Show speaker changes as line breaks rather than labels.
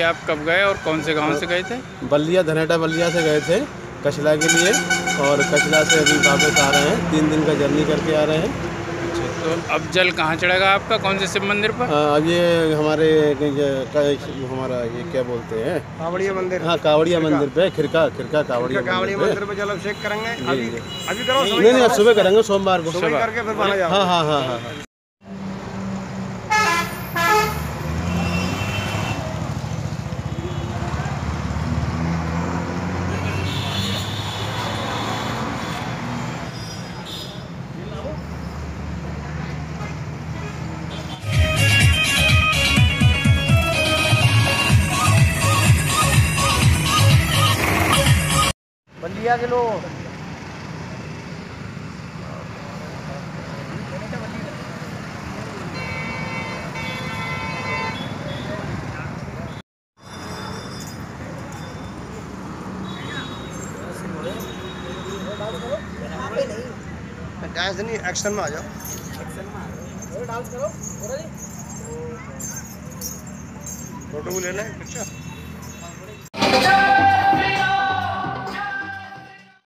आप कब गए और कौन से गांव से गए थे?
बल्लिया, धनेटा बल्लिया से गए थे कचला के लिए, और कचला से अभी वापस आ रहे हैं। 3 दिन का जर्नी करके आ रहे हैं।
तो अब जल कहाँ चढ़ेगा आपका, कौन से शिव मंदिर पर?
अब ये हमारे हमारा ये क्या बोलते हैं,
कावड़िया मंदिर।
हाँ, कावड़िया मंदिर पे, खिरका कावड़िया
मंदिर पे जल अभिषेक करेंगे। अभी करो?
नहीं, अब सुबह करेंगे, सोमवार को
सुबह करके फिर माना जाएगा।
हाँ हाँ हाँ हाँ।
बल्लिया के लोग डांस नहीं, एक्शन में आ जाओ। फोटो को ले लें। अच्छा।